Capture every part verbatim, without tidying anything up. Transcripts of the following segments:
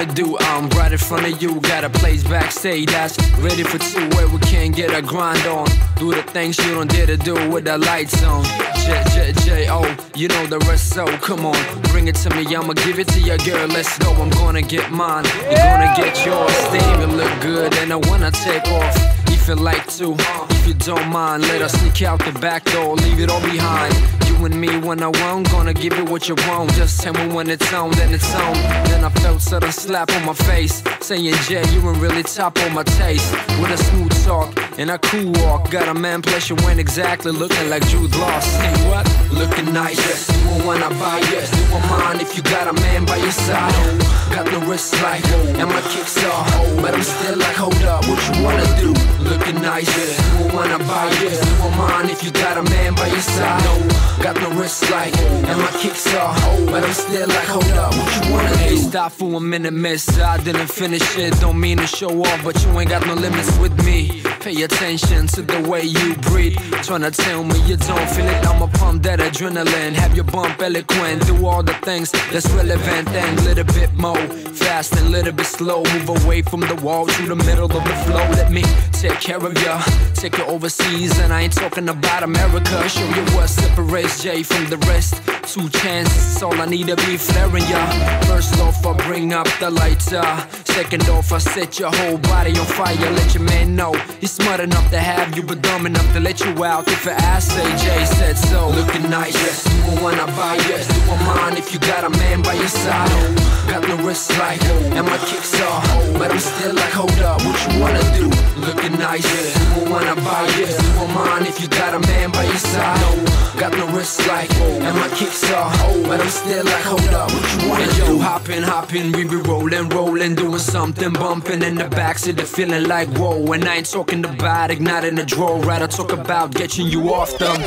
do. I'm right in front of you, got a place backstage that's ready for two, where we can get a grind on. Do the things you don't dare to do with the lights on. J, J, J, O, you know the rest, so come on, bring it to me, I'ma give it to you, girl, let's go. I'm gonna get mine, you're gonna get yours. Damn, you look good and I wanna take off. If you like to, if you don't mind, let us sneak out the back door, leave it all behind. You and me when I want, gonna give it what you want. Just tell me when it's on, then it's on. Then I felt sudden slap on my face, saying, Jay, you ain't really top on my taste. With a smooth talk and a cool walk, got a man pleasure when exactly looking like Jude Law. Say what? Looking nice, yes. You won't wanna buy, yes. You won't mind if you got a man by your side. Got the wrist like, and my kicks are, but I'm still like, hold up, what you wanna do? Looking nice, yes. You won't wanna buy, yes. You won't mind if you got a man by your side. Got the wrist like, and my kicks are, but I'm still like, hold up, what you wanna do? Hey, stop for a minute, miss, I didn't finish it. Don't mean to show off, but you ain't got no limits with me. Pay attention to the way you breathe. Tryna tell me you don't feel it, I'ma pump that adrenaline. Have your bump eloquent, do all the things that's relevant. And a little bit more, fast and a little bit slow. Move away from the wall to the middle of the flow. Let me take care of ya, take you overseas. And I ain't talking about America. Show you what separates Jay from the rest. Two chances, all I need to be flaring ya. First off, I bring up the lighter. Second off, I set your whole body on fire. Let your man know he's smart enough to have you, but dumb enough to let you out. If I ask, say Jay said so. Looking nice, yes. You won't wanna buy, yes. You won't mind if you got a man by your side. Got the wrist like, and my kicks are, but I'm still like, hold up, what you wanna do? Looking nice, yes. You won't wanna buy, yes. You won't mind if you got a man by your side. Got the wrist like, and my kicks are, but I'm still like, hold up, what you wanna do? Yo, hopping, hopping, we be rolling, rolling, doing something, bumping in the backseat, the feeling like whoa. And I ain't talking about igniting the draw, right? I talk about getting you off them.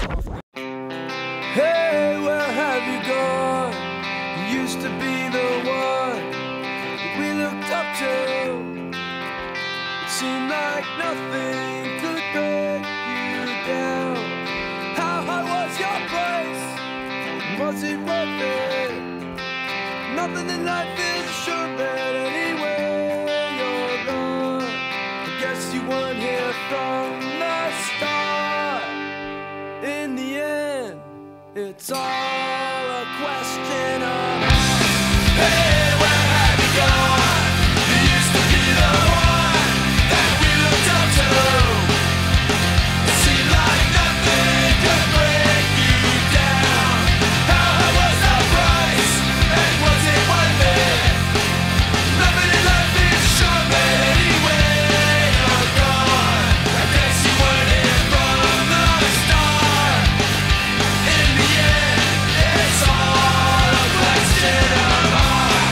Hey, where have you gone? You used to be the one that we looked up to. It seemed like nothing could break you down. How high was your price? Was it worth it? Nothing in life is a sure bet anyway. You're gone. I guess you weren't here from the start. In the end, it's all a question of hey, where have you gone? You used to be the one that we looked up to. It seemed like nothing could break you down. How high was the price? And was it worth it? Nothing in life is sure, but anyway, you're gone. I guess you weren't here from the start. In the end, it's all a question of heart.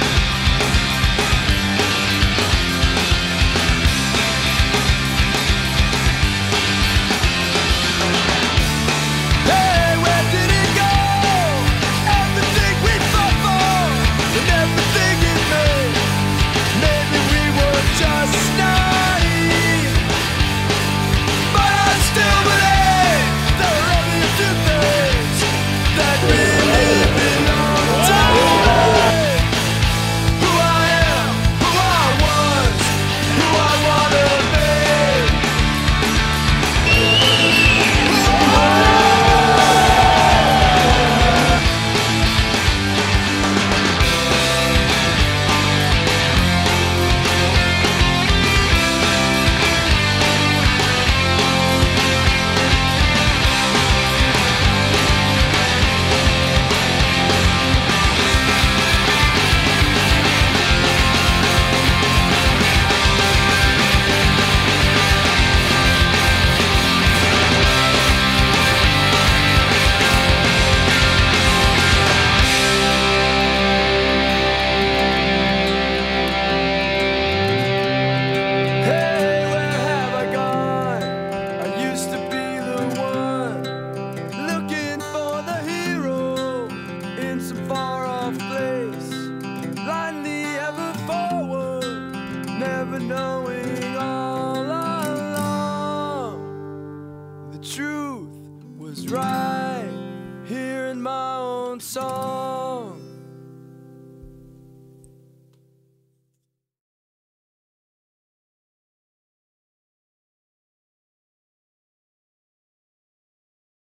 Hey, where did it go? Everything we fought for and everything it made. Maybe we were just naive, but I still believe there are only a few things that really belong to me. Who I am, who I was, who I wanna be. Hey, where have I gone? I used to be the one looking for the hero in some far-off place, blindly ever forward, never knowing all along the truth was right here in my own song.